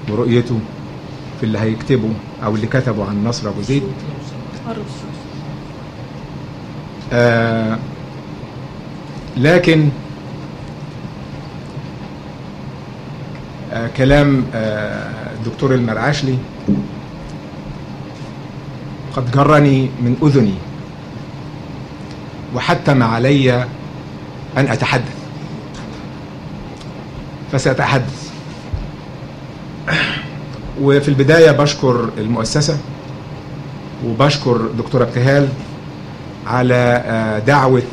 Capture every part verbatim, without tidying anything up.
ورؤيته في اللي هيكتبه أو اللي كتبه عن نصر أبو زيد. آه لكن آه كلام آه الدكتور المرعاشلي قد جرني من أذني وحتم علي أن أتحدث، فسأتحدث. وفي البداية بشكر المؤسسة وبشكر دكتور ابتهال على دعوة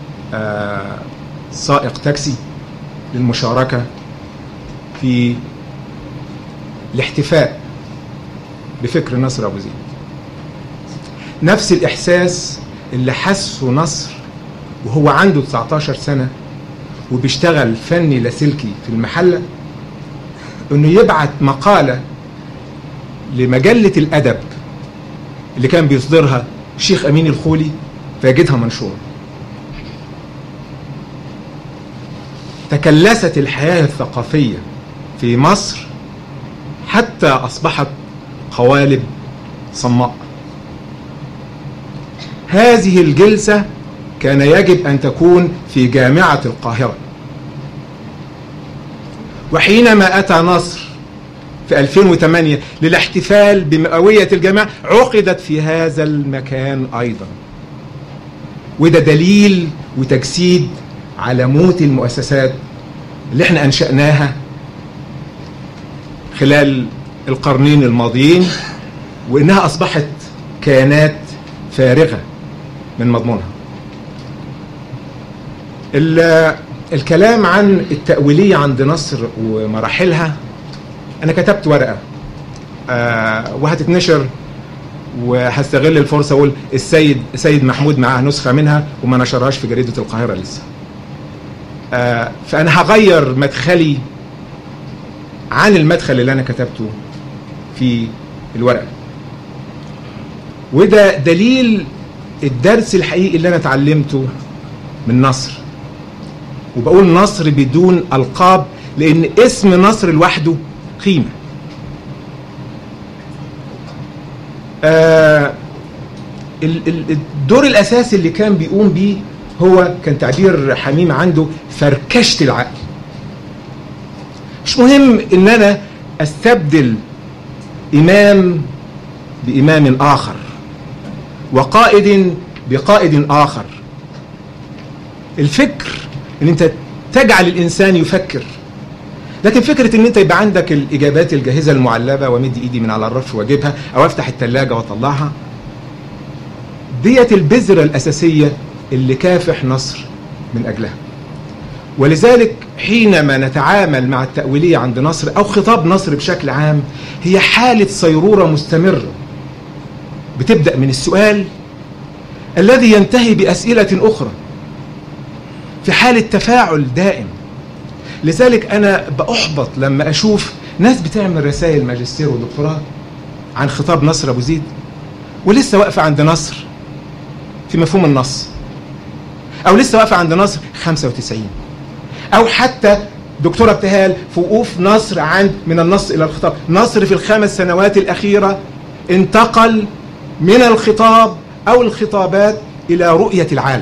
سائق تاكسي للمشاركة في الاحتفاء بفكر نصر أبو زيد. نفس الإحساس اللي حسه نصر وهو عنده تسعتاشر سنة وبيشتغل فني لاسلكي في المحلة، انه يبعت مقالة لمجلة الأدب اللي كان بيصدرها الشيخ أمين الخولي فيجدها منشورة. تكلست الحياة الثقافية في مصر حتى أصبحت قوالب صماء. هذه الجلسة كان يجب أن تكون في جامعة القاهرة، وحينما أتى نصر في ألفين وثمانية للاحتفال بمئوية الجامعة عقدت في هذا المكان أيضا. وده دليل وتجسيد على موت المؤسسات اللي احنا أنشأناها خلال القرنين الماضيين، وإنها أصبحت كيانات فارغة من مضمونها. الكلام عن التأويلية عند نصر ومراحلها، أنا كتبت ورقة آه وهتتنشر، وهستغل الفرصة أقول السيد سيد محمود معاه نسخة منها وما نشرهاش في جريدة القاهرة لسه. آه فأنا هغير مدخلي عن المدخل اللي أنا كتبته في الورقة، وده دليل الدرس الحقيقي اللي أنا اتعلمته من نصر. وبقول نصر بدون ألقاب لأن اسم نصر لوحده قيمة. آه الدور الأساسي اللي كان بيقوم بيه هو كان تعبير حميم عنده فركشة العقل. مش مهم إن أنا أستبدل إمام بإمام آخر وقائد بقائد آخر. الفكر ان انت تجعل الانسان يفكر، لكن فكرة ان انت يبقى عندك الاجابات الجاهزة المعلبة ومد ايدي من على الرف واجيبها او افتح الثلاجة واطلعها، ديت البذرة الاساسية اللي كافح نصر من اجلها. ولذلك حينما نتعامل مع التأويلية عند نصر او خطاب نصر بشكل عام، هي حالة صيرورة مستمرة بتبدأ من السؤال الذي ينتهي بأسئلة أخرى في حالة تفاعل دائم. لذلك أنا بأحبط لما أشوف ناس بتعمل رسائل ماجستير ودكتوراه عن خطاب نصر أبو زيد ولسه واقفة عند نصر في مفهوم النص، أو لسه واقفة عند نصر خمسة وتسعين، أو حتى دكتورة ابتهال في وقوف نصر عند من النص إلى الخطاب. نصر في الخمس سنوات الأخيرة انتقل من الخطاب أو الخطابات إلى رؤية العالم.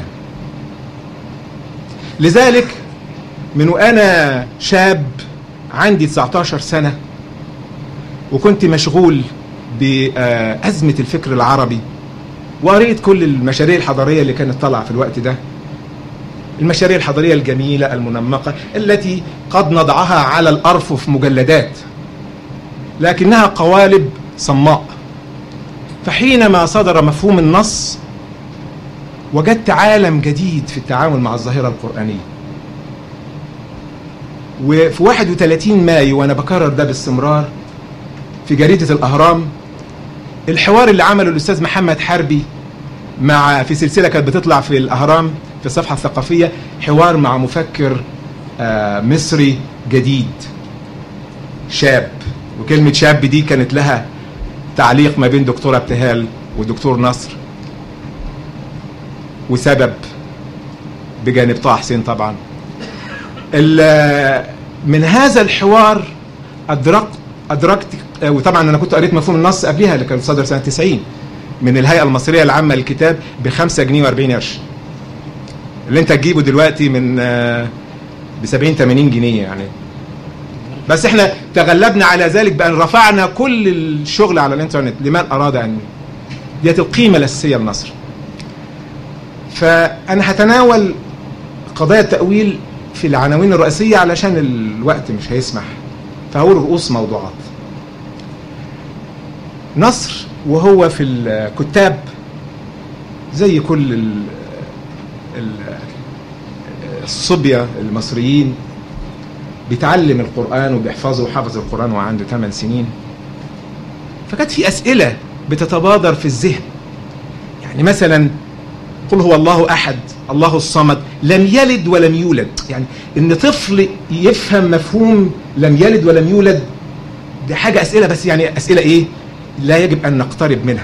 لذلك من وأنا شاب عندي تسعتاشر سنة وكنت مشغول بأزمة الفكر العربي، وقريت كل المشاريع الحضارية اللي كانت طالعة في الوقت ده، المشاريع الحضارية الجميلة المنمقة التي قد نضعها على الأرفف مجلدات لكنها قوالب صماء. فحينما صدر مفهوم النص وجدت عالم جديد في التعامل مع الظاهرة القرآنية. وفي واحد وثلاثين مايو وأنا بكرر ده باستمرار في جريدة الأهرام، الحوار اللي عمله الأستاذ محمد حربي مع في سلسلة كانت بتطلع في الأهرام في الصفحة الثقافية، حوار مع مفكر آه مصري جديد شاب. وكلمة شاب دي كانت لها تعليق ما بين دكتورة ابتهال ودكتور نصر، وسبب بجانب طه حسين طبعا. من هذا الحوار أدركت ادركت، وطبعا انا كنت قريت مفهوم النص قبلها اللي كان صدر سنه تسعين من الهيئه المصريه العامه للكتاب بخمسة جنيه واربعين قرش، اللي انت تجيبه دلوقتي من ب سبعين ثمانين جنيه يعني. بس احنا تغلبنا على ذلك بان رفعنا كل الشغل على الانترنت لمن اراد ان، ديت القيمه الاساسيه لمصر. فانا هتناول قضايا التاويل في العناوين الرئيسيه علشان الوقت مش هيسمح، فهقول رؤوس موضوعات. نصر وهو في الكتاب زي كل ال ال الصبية المصريين بيتعلم القرآن وبيحفظه، وحفظ القرآن وعنده ثمان سنين. فكانت في أسئلة بتتبادر في الذهن، يعني مثلا قل هو الله أحد الله الصمد لم يلد ولم يولد، يعني إن طفل يفهم مفهوم لم يلد ولم يولد، دي حاجة أسئلة، بس يعني أسئلة إيه لا يجب أن نقترب منها.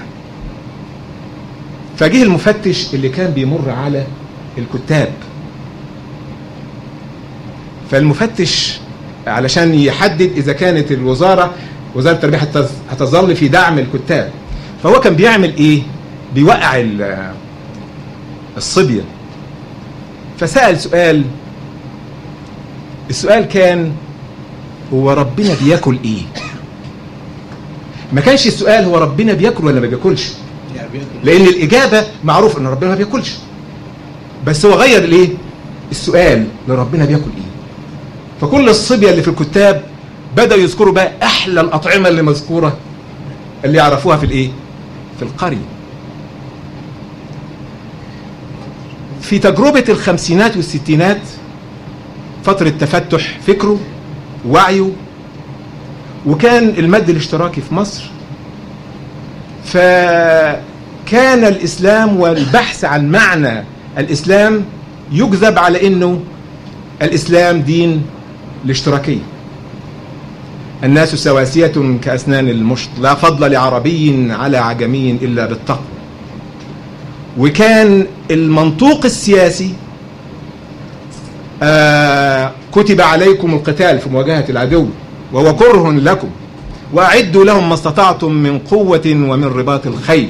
فجه المفتش اللي كان بيمر على الكتاب، فالمفتش علشان يحدد إذا كانت الوزارة وزارة التربية هتظل في دعم الكتاب، فهو كان بيعمل إيه؟ بيوقع الصبية. فسأل سؤال، السؤال كان هو ربنا بياكل إيه؟ ما كانش السؤال هو ربنا بياكل ولا ما بياكلش، لأن الإجابة معروف أن ربنا ما بياكلش، بس هو غير الإيه؟ السؤال لربنا بياكل إيه. فكل الصبية اللي في الكتاب بدأوا يذكروا بقى أحلى الأطعمة اللي مذكورة اللي يعرفوها في الإيه؟ في القرية. في تجربة الخمسينات والستينات فترة تفتح فكره ووعيه، وكان المد الاشتراكي في مصر، فكان الإسلام والبحث عن معنى الإسلام يجذب على أنه الإسلام دين الاشتراكية. الناس سواسية كأسنان المشط، لا فضل لعربي على عجمي إلا بالتقوى. وكان المنطوق السياسي آه كتب عليكم القتال في مواجهة العدو وهو كره لكم وأعدوا لهم ما استطعتم من قوة ومن رباط الخيل.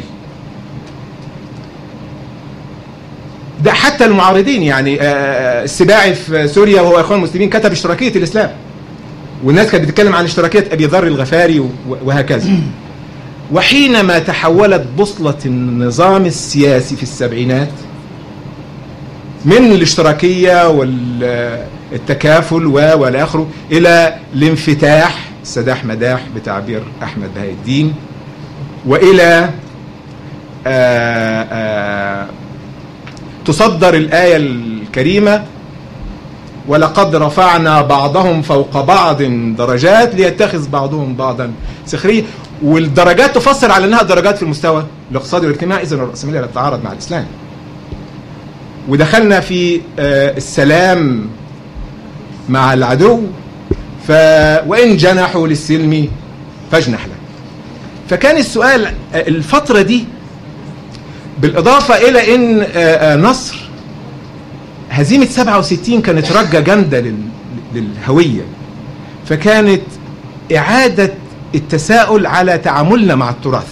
ده حتى المعارضين، يعني آه السباعي في سوريا وهو إخوان المسلمين كتب اشتراكية الإسلام، والناس كانت بتتكلم عن اشتراكية أبي ذر الغفاري وهكذا. وحينما تحولت بوصلة النظام السياسي في السبعينات من الاشتراكية والتكافل والآخر إلى الانفتاح، سداح مداح بتعبير أحمد بهاء الدين، وإلى آآ آآ تصدر الآية الكريمة ولقد رفعنا بعضهم فوق بعض درجات ليتخذ بعضهم بعضا سخريا، والدرجات تفسر على أنها درجات في المستوى الاقتصادي والاجتماعي. إذن الرأسمالية لا تتعارض مع الإسلام. ودخلنا في السلام مع العدو، ف وإن جنحوا للسلم فاجنح له. فكان السؤال الفترة دي بالإضافة إلى أن نصر هزيمة سبعة وستين كانت رجة جامدة للهوية، فكانت إعادة التساؤل على تعاملنا مع التراث.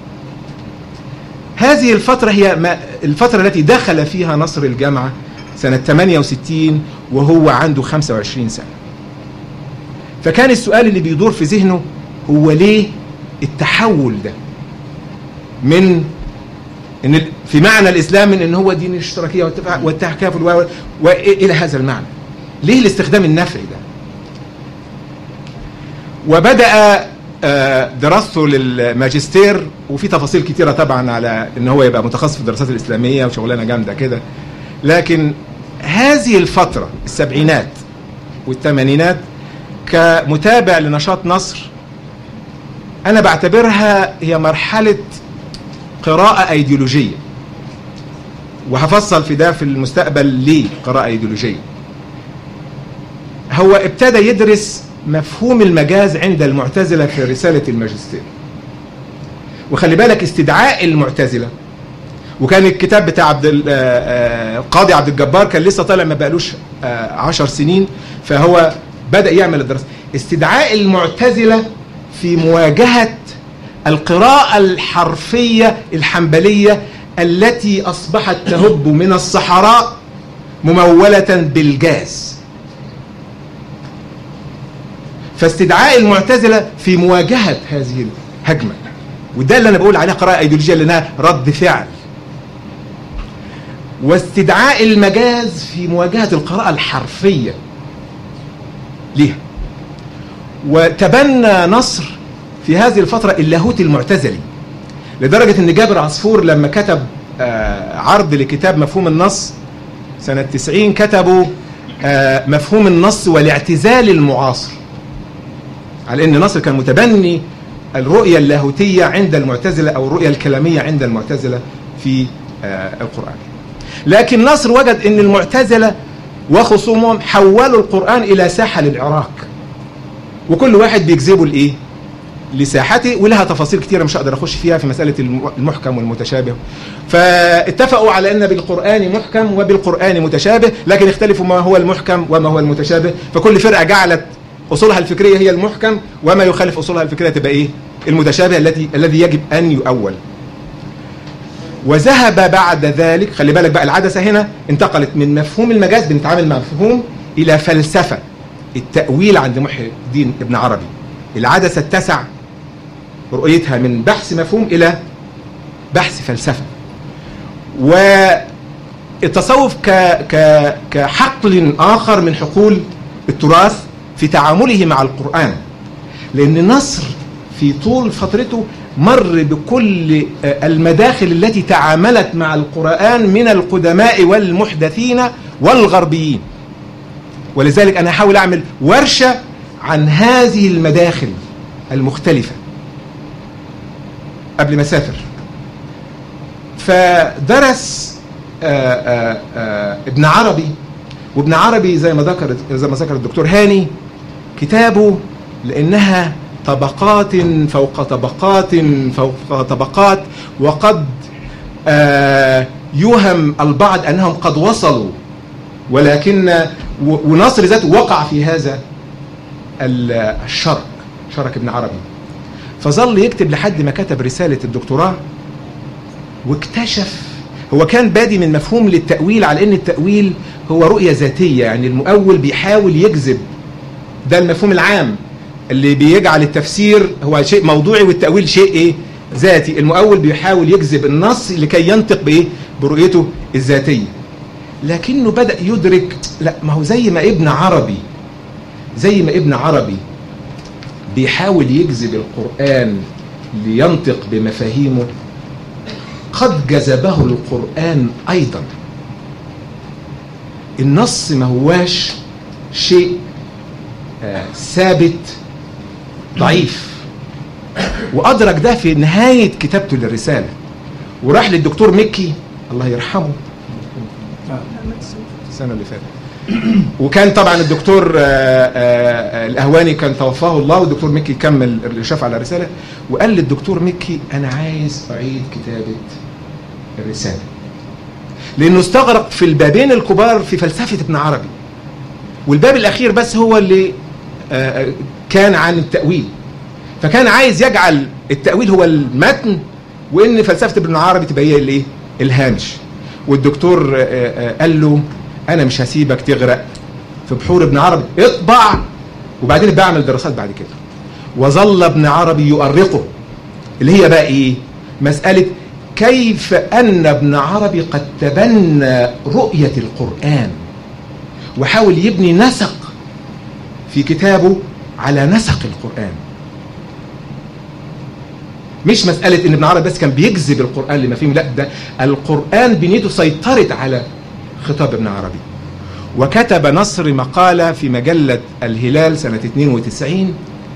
هذه الفترة هي ما الفترة التي دخل فيها نصر الجامعة سنة ثمانية وستين وهو عنده خمسة وعشرين سنة. فكان السؤال اللي بيدور في ذهنه هو ليه التحول ده من إن في معنى الإسلام من إن هو دين الاشتراكية والتكافل وإلى هذا المعنى، ليه الاستخدام النفعي ده؟ وبدأ دراسته للماجستير، وفي تفاصيل كتيرة طبعا على إن هو يبقى متخصص في الدراسات الإسلامية وشغلانة جامدة كده. لكن هذه الفترة السبعينات والثمانينات كمتابع لنشاط نصر أنا بعتبرها هي مرحلة قراءة أيديولوجية، وهفصل في ده في المستقبل ليه قراءة أيديولوجية. هو ابتدى يدرس مفهوم المجاز عند المعتزلة في رسالة الماجستير، وخلي بالك استدعاء المعتزلة، وكان الكتاب بتاع عبد القاضي عبد الجبار كان لسه طالع ما بقالوش عشر سنين، فهو بدأ يعمل الدراسة. استدعاء المعتزلة في مواجهة القراءة الحرفية الحنبلية التي أصبحت تهب من الصحراء ممولة بالجاز. فاستدعاء المعتزلة في مواجهة هذه الهجمة، وده اللي أنا بقول عليها قراءة أيديولوجية لأنها رد فعل، واستدعاء المجاز في مواجهة القراءة الحرفية ليها. وتبنى نصر في هذه الفترة اللاهوت المعتزلي، لدرجة أن جابر عصفور لما كتب عرض لكتاب مفهوم النص سنة تسعين كتبوا مفهوم النص والاعتزال المعاصر، على أن نصر كان متبني الرؤية اللاهوتية عند المعتزلة أو الرؤية الكلامية عند المعتزلة في القرآن. لكن نصر وجد أن المعتزلة وخصومهم حولوا القرآن إلى ساحة للعراك، وكل واحد بيجذبوا الإيه؟ لساحته، ولها تفاصيل كتيرة مش هقدر أخش فيها في مسألة المحكم والمتشابه. فاتفقوا على أن بالقرآن محكم وبالقرآن متشابه، لكن اختلفوا ما هو المحكم وما هو المتشابه، فكل فرقة جعلت أصولها الفكرية هي المحكم، وما يخالف أصولها الفكرية تبقى إيه؟ المتشابه التي الذي يجب أن يؤول. وذهب بعد ذلك، خلي بالك بقى العدسة هنا انتقلت من مفهوم المجاز بنتعامل مع مفهوم إلى فلسفة التأويل عند محي الدين ابن عربي. العدسة اتسع رؤيتها من بحث مفهوم إلى بحث فلسفة. والتصوف ك ك كحقل آخر من حقول التراث في تعامله مع القرآن، لأن نصر في طول فترته مر بكل المداخل التي تعاملت مع القرآن من القدماء والمحدثين والغربيين. ولذلك أنا أحاول أعمل ورشة عن هذه المداخل المختلفة قبل ما أسافر. فدرس آآ آآ ابن عربي، وابن عربي زي ما ذكر زي ما ذكر الدكتور هاني كتابه، لأنها طبقات فوق طبقات فوق طبقات، وقد يوهم البعض أنهم قد وصلوا، ولكن ونصر ذاته وقع في هذا الشرك، شرك ابن عربي. فظل يكتب لحد ما كتب رسالة الدكتوراه، واكتشف هو كان بادي من مفهوم للتأويل على أن التأويل هو رؤية ذاتية، يعني المؤول بيحاول يجذب، ده المفهوم العام اللي بيجعل التفسير هو شيء موضوعي والتأويل شيء ايه؟ ذاتي. المؤول بيحاول يجذب النص لكي ينطق بايه؟ برؤيته الذاتية. لكنه بدأ يدرك لا، ما هو زي ما ابن عربي زي ما ابن عربي بيحاول يجذب القرآن لينطق بمفاهيمه، قد جذبه القرآن أيضا. النص ما هواش شيء آه ثابت ضعيف، وأدرك ده في نهاية كتابته للرسالة، وراح للدكتور مكي الله يرحمه السنة اللي فاتت، وكان طبعا الدكتور آآ آآ الأهواني كان توفاه الله، والدكتور مكي كمل الإشراف على الرسالة، وقال للدكتور مكي أنا عايز أعيد كتابة الرسالة، لأنه استغرق في البابين الكبار في فلسفة ابن عربي، والباب الأخير بس هو اللي كان عن التأويل. فكان عايز يجعل التأويل هو المتن، وإن فلسفة ابن عربي تبقى هي الايه؟ الهامش. والدكتور قال له أنا مش هسيبك تغرق في بحور ابن عربي، اطبع وبعدين بعمل دراسات بعد كده. وظل ابن عربي يؤرقه، اللي هي بقى إيه؟ مسألة كيف أن ابن عربي قد تبنى رؤية القرآن، وحاول يبني نسق في كتابه على نسق القرآن. مش مسألة ان ابن عربي بس كان بيجذب القرآن لمفاهيمه، لا، ده القرآن بنيته سيطرت على خطاب ابن عربي. وكتب نصر مقالة في مجلة الهلال سنة اثنين وتسعين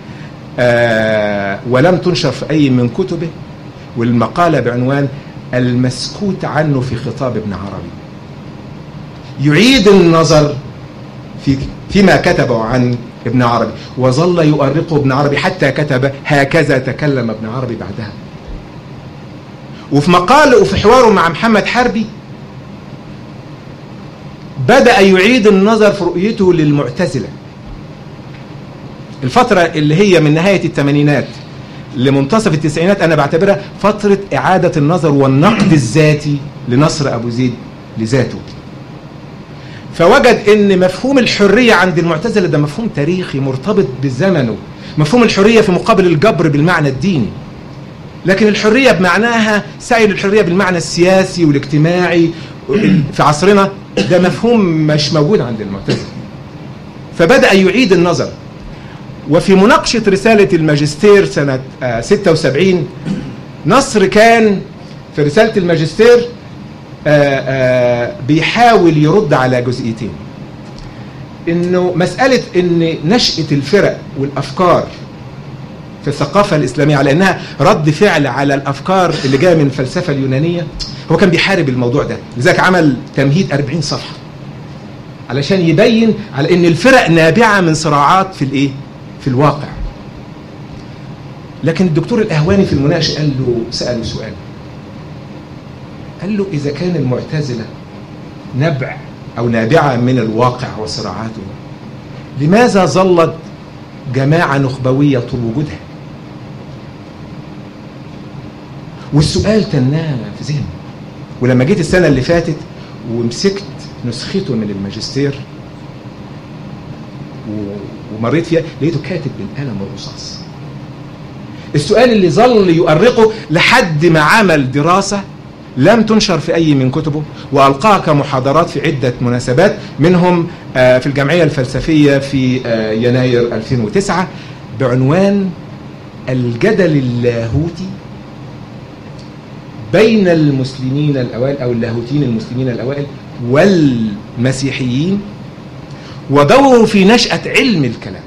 آه ولم تنشر في أي من كتبه، والمقالة بعنوان المسكوت عنه في خطاب ابن عربي. يعيد النظر في فيما كتبه عن ابن عربي، وظل يؤرقه ابن عربي حتى كتب هكذا تكلم ابن عربي بعدها. وفي مقاله وفي حواره مع محمد حربي بدأ يعيد النظر في رؤيته للمعتزلة الفترة اللي هي من نهاية الثمانينات لمنتصف التسعينات أنا بعتبرها فترة إعادة النظر والنقد الذاتي لنصر أبو زيد لذاته. فوجد ان مفهوم الحرية عند المعتزلة ده مفهوم تاريخي مرتبط بزمنه، مفهوم الحرية في مقابل الجبر بالمعنى الديني، لكن الحرية بمعناها سعي للحرية بالمعنى السياسي والاجتماعي في عصرنا ده مفهوم مش موجود عند المعتزلة. فبدأ يعيد النظر، وفي مناقشة رسالة الماجستير سنة ستة وسبعين نصر كان في رسالة الماجستير آآ آآ بيحاول يرد على جزئيتين، انه مسألة ان نشأة الفرق والافكار في الثقافة الاسلامية على انها رد فعل على الافكار اللي جاية من الفلسفة اليونانية، هو كان بيحارب الموضوع ده، لذلك عمل تمهيد أربعين صفحة علشان يبين على ان الفرق نابعة من صراعات في الايه في الواقع. لكن الدكتور الاهواني في المناقشة قال له سأله سؤال، قال له إذا كان المعتزلة نبع أو نابعة من الواقع وصراعاته، لماذا ظلت جماعة نخبوية طول وجودها؟ والسؤال تناه في ذهني، ولما جيت السنة اللي فاتت ومسكت نسخته من الماجستير ومريت فيها لقيته كاتب بالقلم الرصاص السؤال اللي ظل يؤرقه لحد ما عمل دراسة لم تنشر في أي من كتبه، وألقاها كمحاضرات في عدة مناسبات، منهم في الجمعية الفلسفية في يناير ألفين وتسعة بعنوان الجدل اللاهوتي بين المسلمين الأوائل أو اللاهوتيين المسلمين الأوائل والمسيحيين، ودوره في نشأة علم الكلام.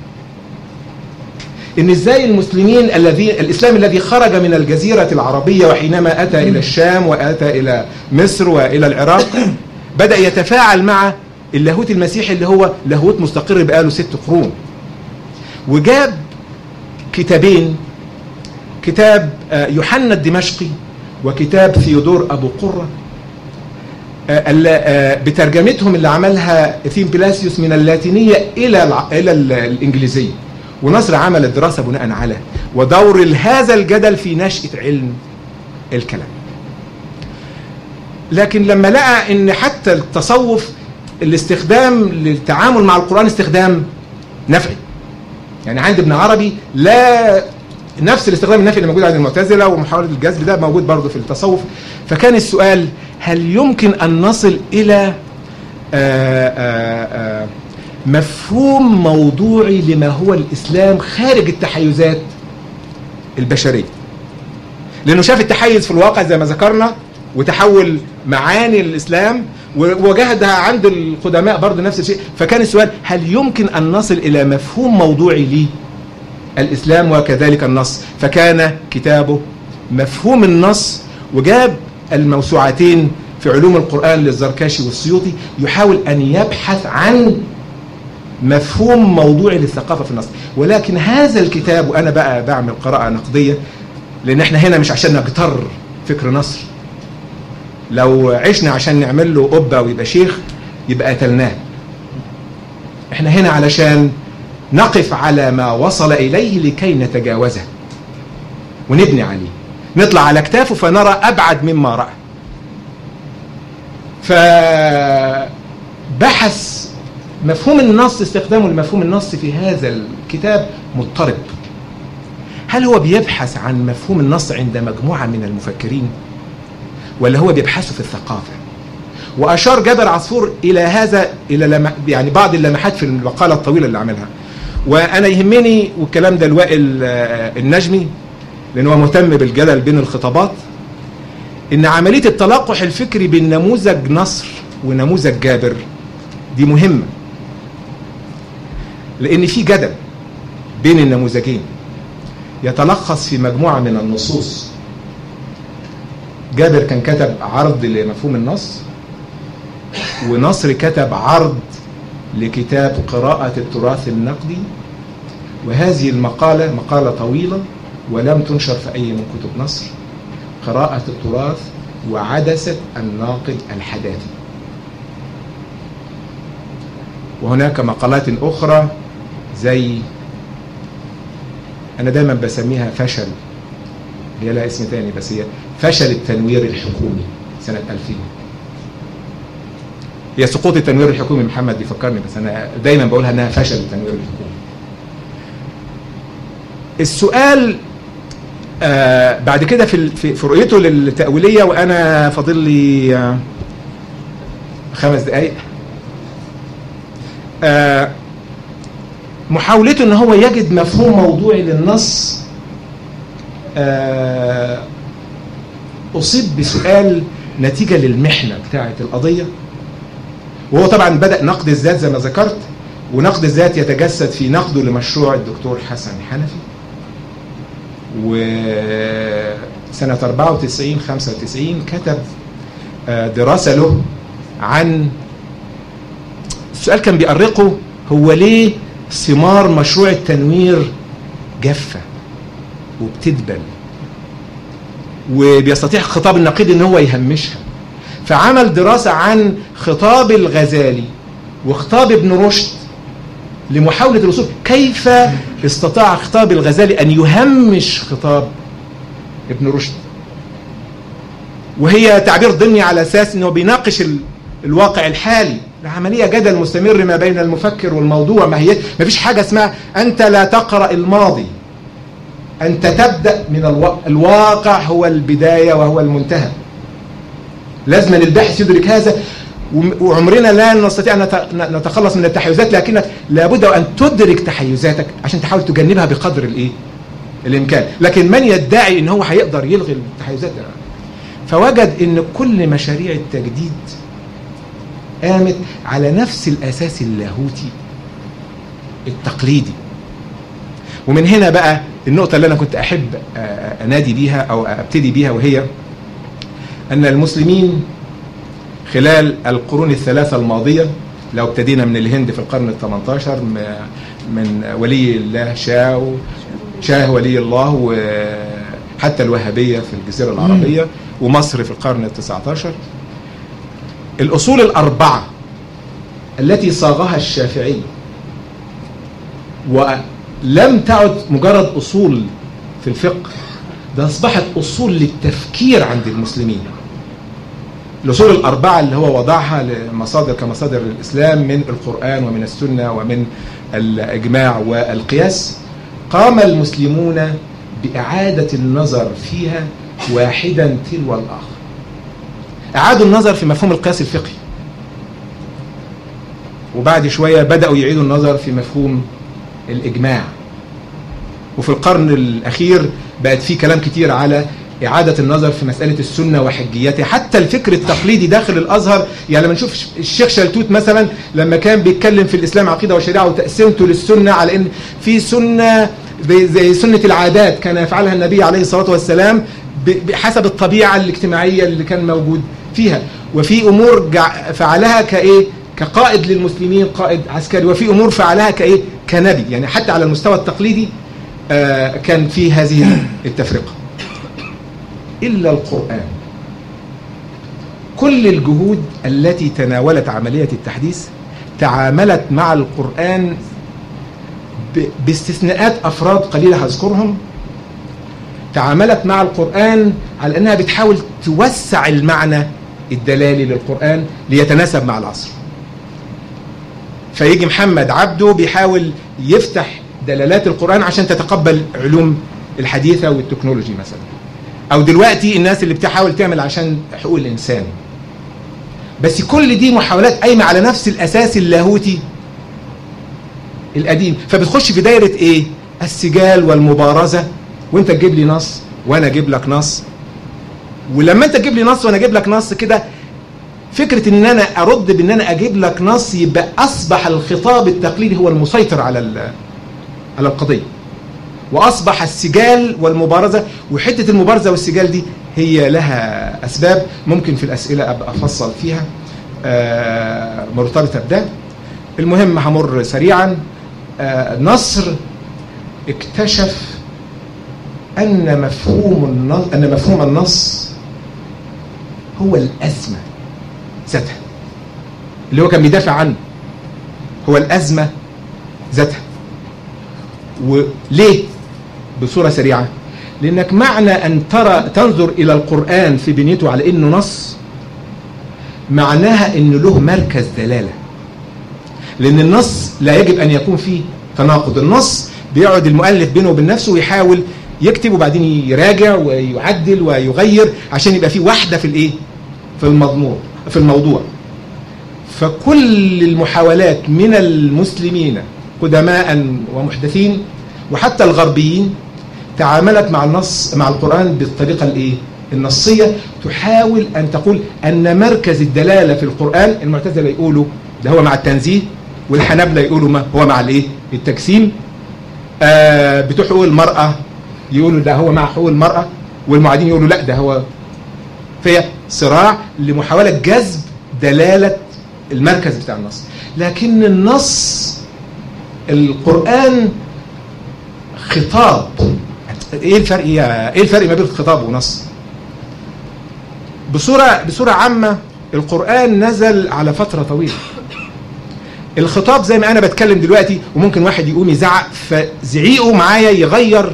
إن إزاي المسلمين الذي الإسلام الذي خرج من الجزيرة العربية وحينما أتى إلى الشام وأتى إلى مصر وإلى العراق بدأ يتفاعل مع اللاهوت المسيحي اللي هو لاهوت مستقر بقاله ست قرون، وجاب كتابين، كتاب يوحنا الدمشقي وكتاب ثيودور أبو قرة بترجمتهم اللي عملها إثيم بلاسيوس من اللاتينية إلى إلى الإنجليزية، ونصر عمل الدراسة بناء على ودور هذا الجدل في نشأة علم الكلام. لكن لما لقى ان حتى التصوف الاستخدام للتعامل مع القرآن استخدام نفعي، يعني عند ابن عربي لا نفس الاستخدام النفعي اللي موجود عند المعتزلة ومحاولة الجذب ده موجود برضه في التصوف. فكان السؤال هل يمكن أن نصل إلى آآ آآ مفهوم موضوعي لما هو الإسلام خارج التحيزات البشرية؟ لأنه شاف التحيز في الواقع زي ما ذكرنا وتحول معاني الإسلام، ووجدها عند القدماء برضه نفس الشيء. فكان السؤال هل يمكن أن نصل إلى مفهوم موضوعي للإسلام وكذلك النص؟ فكان كتابه مفهوم النص، وجاب الموسوعتين في علوم القرآن للزركاشي والسيوطي يحاول أن يبحث عن مفهوم موضوعي للثقافة في النص. ولكن هذا الكتاب، وأنا بقى بعمل قراءة نقدية لأن احنا هنا مش عشان نغتر فكر نصر، لو عشنا عشان نعمل له قبة ويبقى شيخ يبقى قتلناه. احنا هنا علشان نقف على ما وصل إليه لكي نتجاوزه ونبني عليه، نطلع على كتافه فنرى أبعد مما رأى. فبحث مفهوم النص، استخدامه لمفهوم النص في هذا الكتاب مضطرب. هل هو بيبحث عن مفهوم النص عند مجموعة من المفكرين، ولا هو بيبحثه في الثقافة؟ وأشار جابر عصفور إلى هذا، إلى لم... يعني بعض اللمحات في المقالة الطويلة اللي عملها. وأنا يهمني، والكلام ده الوائل النجمي لأنه مهتم بالجدل بين الخطابات، إن عملية التلقح الفكري بين نموذج نصر ونموذج جابر دي مهمة، لأن في جدل بين النموذجين يتلخص في مجموعة من النصوص. جابر كان كتب عرض لمفهوم النص، ونصر كتب عرض لكتاب قراءة التراث النقدي، وهذه المقالة مقالة طويلة ولم تنشر في أي من كتب نصر، قراءة التراث وعدسة الناقد الحداثي. وهناك مقالات أخرى زي أنا دايما بسميها فشل، هي لها اسم تاني بس هي فشل التنوير الحكومي سنة ألفين. هي سقوط التنوير الحكومي، محمد بيفكرني بس أنا دايما بقولها أنها فشل التنوير الحكومي. السؤال آه بعد كده في في رؤيته للتأويلية، وأنا فاضل لي آه خمس دقايق، آه محاولته ان هو يجد مفهوم موضوعي للنص آه اصيب بسؤال نتيجة للمحنة بتاعة القضية، وهو طبعا بدأ نقد الذات زي ما ذكرت، ونقد الذات يتجسد في نقده لمشروع الدكتور حسن حنفي. وسنة أربعة وتسعين خمسة وتسعين كتب آه دراسة له عن السؤال كان بيأرقه، هو ليه ثمار مشروع التنوير جافة وبتدبل وبيستطيع الخطاب النقيض ان هو يهمشها؟ فعمل دراسة عن خطاب الغزالي وخطاب ابن رشد لمحاولة الوصول كيف استطاع خطاب الغزالي ان يهمش خطاب ابن رشد، وهي تعبير ضمني على اساس انه بيناقش الواقع الحالي. العملية جدل مستمر ما بين المفكر والموضوع، ما هي ما فيش حاجة اسمها أنت لا تقرأ الماضي، أنت تبدأ من الوا... الواقع هو البداية وهو المنتهى. لازم الباحث يدرك هذا، وعمرنا لا نستطيع أن نتخلص من التحيزات، لكنك لابد أن تدرك تحيزاتك عشان تحاول تجنبها بقدر الإيه؟ الإمكان. لكن من يدعي أنه هو هيقدر يلغي التحيزات؟ فوجد أن كل مشاريع التجديد قامت على نفس الأساس اللاهوتي التقليدي. ومن هنا بقى النقطة اللي أنا كنت أحب أنادي بيها أو أبتدي بيها، وهي أن المسلمين خلال القرون الثلاثة الماضية، لو ابتدينا من الهند في القرن الثامن عشر من ولي الله شاه شاه ولي الله، وحتى الوهابية في الجزيرة العربية، ومصر في القرن التاسع عشر، الأصول الأربعة التي صاغها الشافعي ولم تعد مجرد أصول في الفقه، ده أصبحت أصول للتفكير عند المسلمين. الأصول الأربعة اللي هو وضعها لمصادر كمصادر الإسلام من القرآن ومن السنة ومن الإجماع والقياس، قام المسلمون بإعادة النظر فيها واحدا تلو الآخر. أعادوا النظر في مفهوم القياس الفقهي، وبعد شوية بدأوا يعيدوا النظر في مفهوم الإجماع، وفي القرن الأخير بقت في كلام كتير على إعادة النظر في مسألة السنة وحجيتها. حتى الفكر التقليدي داخل الأزهر، يعني لما نشوف الشيخ شلتوت مثلا لما كان بيتكلم في الإسلام عقيدة وشريعة وتقسيمته للسنة على إن في سنة زي سنة العادات كان يفعلها النبي عليه الصلاة والسلام بحسب الطبيعة الاجتماعية اللي كان موجود فيها، وفي أمور فعلها كإيه كقائد للمسلمين، قائد عسكري، وفي أمور فعلها كإيه كنبي. يعني حتى على المستوى التقليدي آه كان في هذه التفرقة. إلا القرآن، كل الجهود التي تناولت عملية التحديث تعاملت مع القرآن باستثناءات أفراد قليلة هذكرهم، تعاملت مع القرآن على أنها بتحاول توسع المعنى الدلالي للقرآن ليتناسب مع العصر. فيجي محمد عبده بيحاول يفتح دلالات القرآن عشان تتقبل علوم الحديثة والتكنولوجي مثلا، أو دلوقتي الناس اللي بتحاول تعمل عشان حقوق الإنسان. بس كل دي محاولات قايمة على نفس الأساس اللاهوتي القديم، فبتخش في دايرة إيه؟ السجال والمبارزة، وانت تجيب لي نص وانا اجيب لك نص، ولما انت تجيب لي نص وانا اجيب لك نص كده، فكرة ان انا ارد بان انا اجيب لك نص، يبقى اصبح الخطاب التقليدي هو المسيطر على على القضية، واصبح السجال والمبارزة. وحتة المبارزة والسجال دي هي لها اسباب ممكن في الاسئلة ابقى افصل فيها آه مرتبطة بده. المهم همر سريعا. آه نصر اكتشف أن مفهوم النص أن مفهوم النص هو الأزمة ذاتها، اللي هو كان بيدافع عنه، هو الأزمة ذاتها. وليه؟ بصورة سريعة؟ لأنك معنى أن ترى تنظر إلى القرآن في بنيته على إنه نص، معناها إنه له مركز دلالة. لأن النص لا يجب أن يكون فيه تناقض. النص بيقعد المؤلف بينه وبين نفسه ويحاول يكتب وبعدين يراجع ويعدل ويغير عشان يبقى فيه وحدة في الإيه؟ في المضمون في الموضوع. فكل المحاولات من المسلمين قدماء ومحدثين وحتى الغربيين تعاملت مع النص مع القرآن بالطريقة الايه؟ النصية، تحاول ان تقول ان مركز الدلالة في القرآن، المعتزلة يقولوا ده هو مع التنزيه، والحنابلة يقولوا ما هو مع الايه؟ التجسيم. آه بتوع حقوق المرأة يقولوا ده هو مع حقوق المرأة، والمعادين يقولوا لا ده هو. فهي صراع لمحاولة جذب دلالة المركز بتاع النص. لكن النص القرآن خطاب. ايه الفرق ايه الفرق ما بين خطاب ونص؟ بصورة بصورة عامة القرآن نزل على فترة طويلة. الخطاب زي ما انا بتكلم دلوقتي وممكن واحد يقوم يزعق، فزعيقه معايا يغير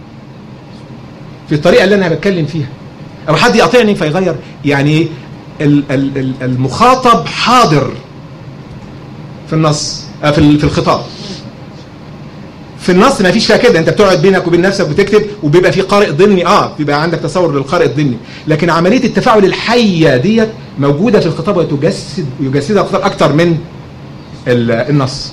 في الطريقة اللي انا بتكلم فيها، او حد يقاطعني فيغير. يعني المخاطب حاضر في النص في في الخطاب. في النص ما فيش فيها كده، انت بتقعد بينك وبين نفسك وتكتب وبيبقى في قارئ ضمني، اه بيبقى عندك تصور للقارئ الضمني، لكن عمليه التفاعل الحيه ديت موجوده في الخطاب وتجسد يجسدها الخطاب اكتر من النص.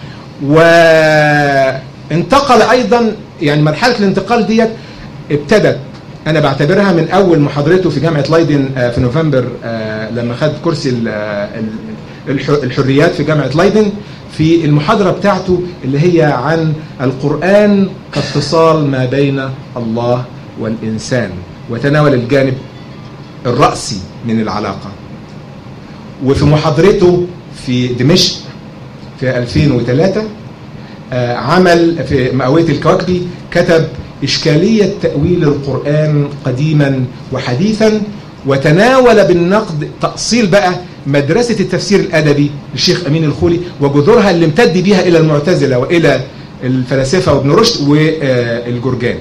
وانتقل ايضا، يعني مرحله الانتقال ديت ابتدت انا بعتبرها من اول محاضرته في جامعه لايدن في نوفمبر لما خد كرسي الحريات في جامعه لايدن، في المحاضرة بتاعته اللي هي عن القرآن كاتصال ما بين الله والإنسان، وتناول الجانب الرأسي من العلاقة. وفي محاضرته في دمشق في ألفين وثلاثة عمل في مئوية الكواكبي كتب إشكالية تأويل القرآن قديما وحديثا، وتناول بالنقد تأصيل بقى مدرسة التفسير الأدبي للشيخ أمين الخولي وجذورها اللي امتد بها إلى المعتزلة وإلى الفلاسفة وابن رشد والجرجاني.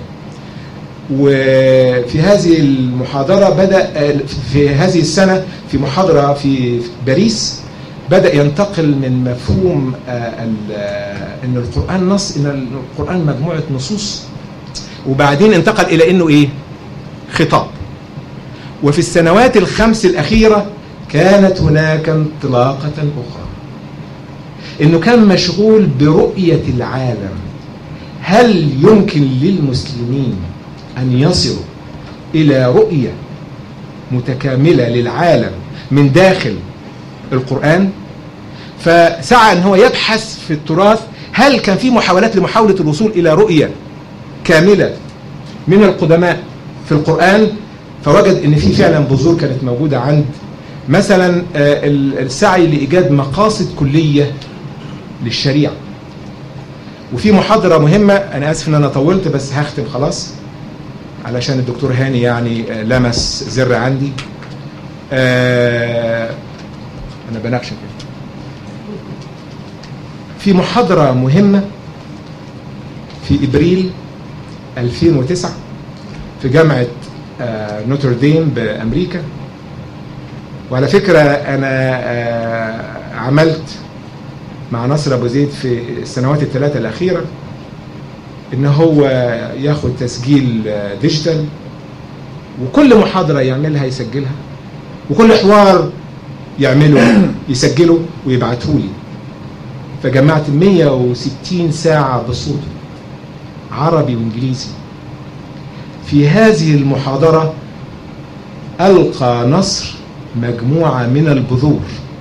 وفي هذه المحاضرة بدأ في هذه السنة في محاضرة في باريس بدأ ينتقل من مفهوم أن القرآن نص، أن القرآن مجموعة نصوص، وبعدين انتقل إلى أنه إيه؟ خطاب. وفي السنوات الخمس الأخيرة كانت هناك انطلاقة أخرى، إنه كان مشغول برؤية العالم. هل يمكن للمسلمين أن يصلوا إلى رؤية متكاملة للعالم من داخل القرآن؟ فسعى أن هو يبحث في التراث هل كان في محاولات لمحاولة الوصول إلى رؤية كاملة من القدماء في القرآن، فوجد أن في فعلا بذور كانت موجودة عند مثلا السعي لإيجاد مقاصد كلية للشريعة. وفي محاضرة مهمة، أنا آسف أن أنا طولت بس هختم خلاص علشان الدكتور هاني يعني لمس زر عندي. أنا بناقشك في محاضرة مهمة في إبريل ألفين وتسعة في جامعة نوتردام بأمريكا. وعلى فكرة أنا عملت مع نصر أبو زيد في السنوات الثلاثة الأخيرة إن هو ياخد تسجيل ديجيتال، وكل محاضرة يعملها يسجلها، وكل حوار يعمله يسجله ويبعته لي. فجمعت مية وستين ساعة بصوت عربي وإنجليزي. في هذه المحاضرة ألقى نصر مجموعة من البذور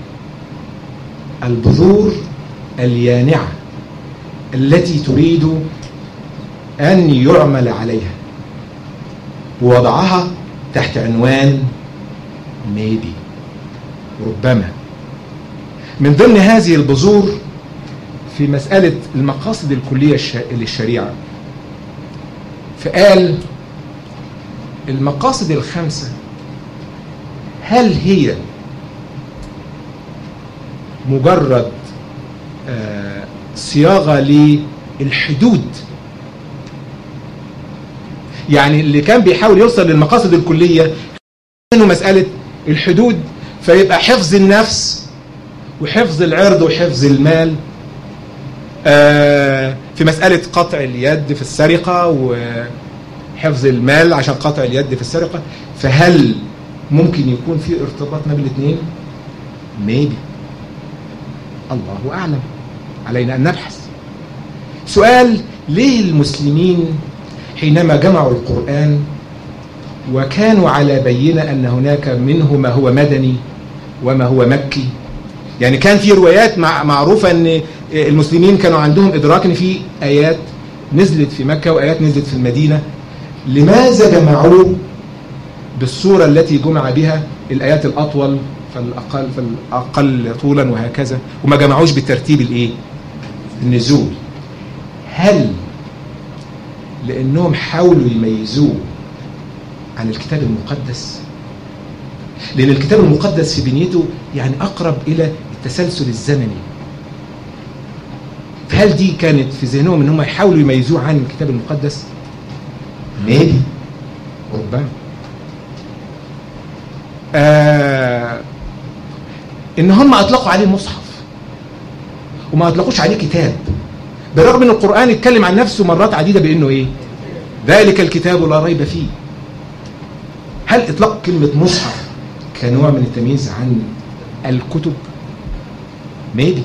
البذور اليانعة التي تريد أن يعمل عليها، ووضعها تحت عنوان maybe ربما. من ضمن هذه البذور في مسألة المقاصد الكلية للشريعة، فقال المقاصد الخمسة هل هي مجرد صياغة للحدود يعني اللي كان بيحاول يوصل للمقاصد الكلية انه مسألة الحدود، فيبقى حفظ النفس وحفظ العرض وحفظ المال آه في مسألة قطع اليد في السرقة وحفظ المال عشان قطع اليد في السرقة. فهل ممكن يكون في ارتباط ما بين الاثنين؟ ميبي، الله أعلم، علينا أن نبحث. سؤال: ليه المسلمين حينما جمعوا القرآن وكانوا على بينة أن هناك منه ما هو مدني وما هو مكي، يعني كان في روايات معروفة أن المسلمين كانوا عندهم إدراك أن في آيات نزلت في مكة وآيات نزلت في المدينة، لماذا جمعوه بالصورة التي جمع بها الآيات الأطول فالأقل, فالأقل طولا وهكذا، وما جمعوش بالترتيب الإيه؟ النزول؟ هل لأنهم حاولوا يميزوه عن الكتاب المقدس؟ لأن الكتاب المقدس في بنيته يعني أقرب إلى التسلسل الزمني، فهل دي كانت في ذهنهم أنهم يحاولوا يميزوه عن الكتاب المقدس؟ ميبي، ربما. آه إن هم أطلقوا عليه مصحف وما أطلقوش عليه كتاب، بالرغم أن القرآن يتكلم عن نفسه مرات عديدة بأنه إيه؟ ذلك الكتاب لا ريب فيه. هل إطلاق كلمة مصحف كنوع من التمييز عن الكتب؟ ميبي،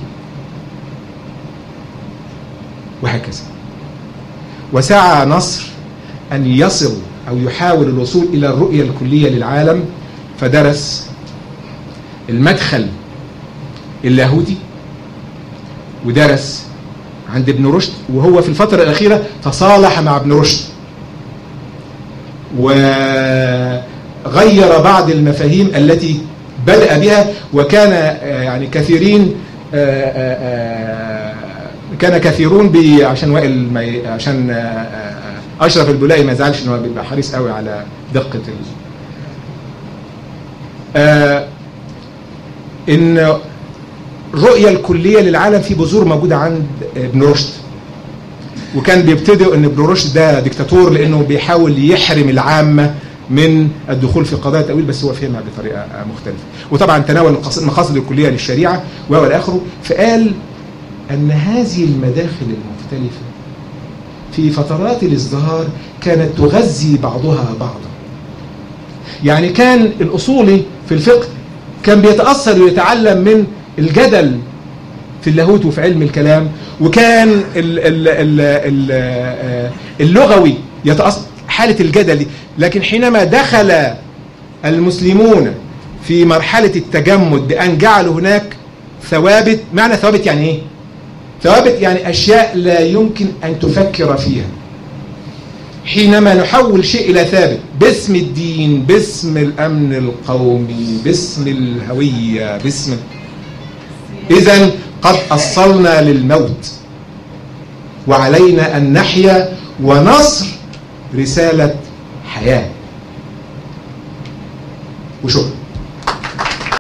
وهكذا. وسعى نصر أن يصل أو يحاول الوصول إلى الرؤية الكلية للعالم، فدرس المدخل اللاهوتي ودرس عند ابن رشد، وهو في الفترة الأخيرة تصالح مع ابن رشد وغير بعض المفاهيم التي بدأ بها، وكان يعني كثيرين كان كثيرون عشان وائل عشان أشرف البلائي ما يزعلش إنه بيبقى حريص قوي على دقة ال إن الرؤية الكلية للعالم في بذور موجودة عند ابن رشد، وكان بيبتدئ ان ابن رشد ده ديكتاتور لانه بيحاول يحرم العامة من الدخول في قضايا التأويل، بس هو فهمها بطريقة مختلفة. وطبعا تناول المقاصد الكلية للشريعة وهو الآخر، فقال أن هذه المداخل المختلفة في فترات الازدهار كانت تغذي بعضها بعضا. يعني كان الأصولي في الفقه كان بيتأثر ويتعلم من الجدل في اللاهوت وفي علم الكلام، وكان ال ال ال ال اللغوي يتأثر حالة الجدل دي. لكن حينما دخل المسلمون في مرحلة التجمد بأن جعلوا هناك ثوابت، معنى ثوابت يعني ايه؟ ثوابت يعني أشياء لا يمكن أن تفكر فيها. حينما نحول شيء إلى ثابت باسم الدين، باسم الأمن القومي، باسم الهوية، باسم، إذن قد أصلنا للموت وعلينا أن نحيا ونصر رسالة حياة. وشكرا.